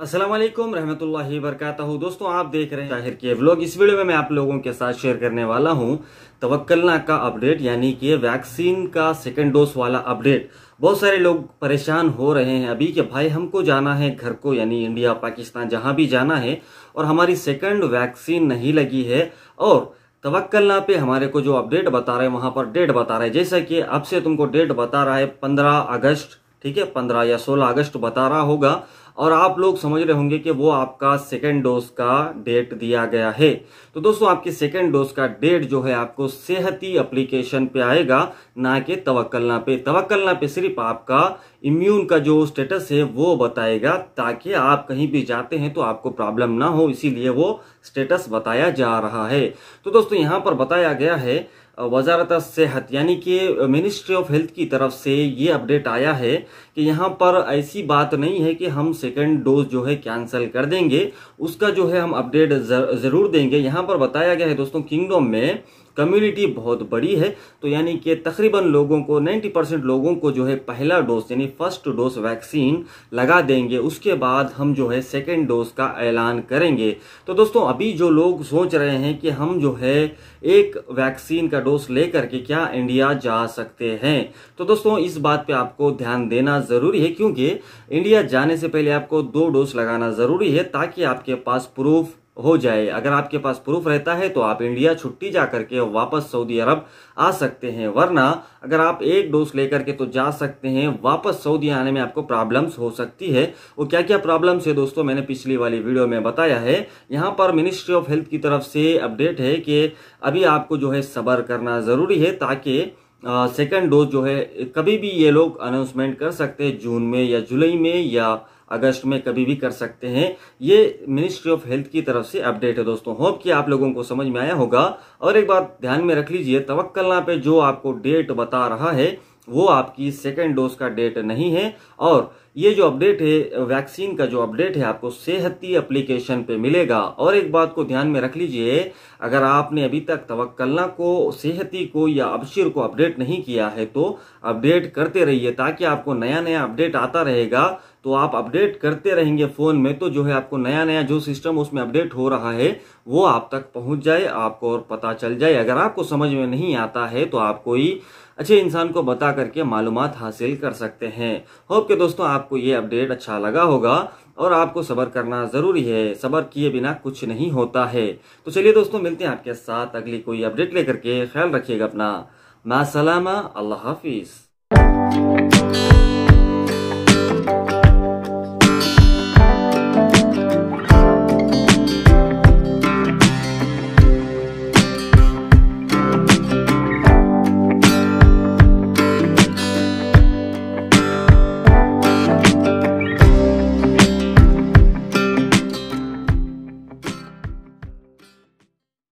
अस्सलाम वालेकुम रहमतुल्लाहि वबरकातहू। दोस्तों, आप देख रहे हैं ताहिर के व्लॉग। इस वीडियो में मैं आप लोगों के साथ शेयर करने वाला हूं तवक्कलना का अपडेट, यानी कि वैक्सीन का सेकंड डोज वाला अपडेट। बहुत सारे लोग परेशान हो रहे हैं अभी कि भाई हमको जाना है घर को, यानी इंडिया पाकिस्तान जहां भी जाना है, और हमारी सेकंड वैक्सीन नहीं लगी है। और तवक्कलना पे हमारे को जो अपडेट बता रहे हैं वहां पर डेट बता रहे हैं, जैसा कि अब से तुमको डेट बता रहा है 15 अगस्त, ठीक है, 15 या 16 अगस्त बता रहा होगा। और आप लोग समझ रहे होंगे कि वो आपका सेकेंड डोज का डेट दिया गया है। तो दोस्तों, आपकी सेकेंड डोज का डेट जो है आपको सेहती एप्लीकेशन पे आएगा, ना कि तवक्कलना पे। तवक्कलना पे सिर्फ आपका इम्यून का जो स्टेटस है वो बताएगा, ताकि आप कहीं भी जाते हैं तो आपको प्रॉब्लम ना हो, इसीलिए वो स्टेटस बताया जा रहा है। तो दोस्तों, यहाँ पर बताया गया है वजारत सेहत यानी कि मिनिस्ट्री ऑफ हेल्थ की तरफ से ये अपडेट आया है कि यहाँ पर ऐसी बात नहीं है कि हम सेकंड डोज जो है कैंसिल कर देंगे, उसका जो है हम अपडेट जरूर देंगे। यहाँ पर बताया गया है दोस्तों, किंगडम में कम्युनिटी बहुत बड़ी है, तो यानी कि तकरीबन लोगों को 90% लोगों को जो है पहला डोज यानी फर्स्ट डोज वैक्सीन लगा देंगे। उसके बाद हम जो है सेकेंड डोज का ऐलान करेंगे। तो दोस्तों, अभी जो लोग सोच रहे हैं कि हम जो है एक वैक्सीन का डोज लेकर के क्या इंडिया जा सकते हैं, तो दोस्तों इस बात पे आपको ध्यान देना जरूरी है, क्योंकि इंडिया जाने से पहले आपको 2 डोज लगाना जरूरी है, ताकि आपके पास प्रूफ हो जाए। अगर आपके पास प्रूफ रहता है तो आप इंडिया छुट्टी जा करके वापस सऊदी अरब आ सकते हैं, वरना अगर आप 1 डोज लेकर के तो जा सकते हैं, वापस सऊदी आने में आपको प्रॉब्लम्स हो सकती है। वो क्या क्या प्रॉब्लम्स है दोस्तों, मैंने पिछली वाली वीडियो में बताया है। यहाँ पर मिनिस्ट्री ऑफ हेल्थ की तरफ से अपडेट है कि अभी आपको जो है सब्र करना जरूरी है, ताकि सेकंड डोज जो है कभी भी ये लोग अनाउंसमेंट कर सकते हैं, जून में या जुलाई में या अगस्त में कभी भी कर सकते हैं। ये मिनिस्ट्री ऑफ हेल्थ की तरफ से अपडेट है दोस्तों। होप कि आप लोगों को समझ में आया होगा। और एक बात ध्यान में रख लीजिए, तवक्कलना पे जो आपको डेट बता रहा है वो आपकी सेकेंड डोज का डेट नहीं है। और ये जो अपडेट है वैक्सीन का, जो अपडेट है आपको सेहती एप्लीकेशन पे मिलेगा। और एक बात को ध्यान में रख लीजिए, अगर आपने अभी तक तवक्कलना को, सेहती को या अबशिर को अपडेट नहीं किया है तो अपडेट करते रहिए, ताकि आपको नया नया अपडेट आता रहेगा। तो आप अपडेट करते रहेंगे फोन में, तो जो है आपको नया नया जो सिस्टम उसमें अपडेट हो रहा है वो आप तक पहुंच जाए, आपको और पता चल जाए। अगर आपको समझ में नहीं आता है तो आप कोई अच्छे इंसान को बता करके मालूमात हासिल कर सकते हैं। होप के दोस्तों आपको ये अपडेट अच्छा लगा होगा, और आपको सब्र करना जरूरी है, सब्र किए बिना कुछ नहीं होता है। तो चलिए दोस्तों, मिलते हैं आपके साथ अगली कोई अपडेट लेकर के। ख्याल रखिएगा अपना। मासलामा, अल्लाह हाफिज।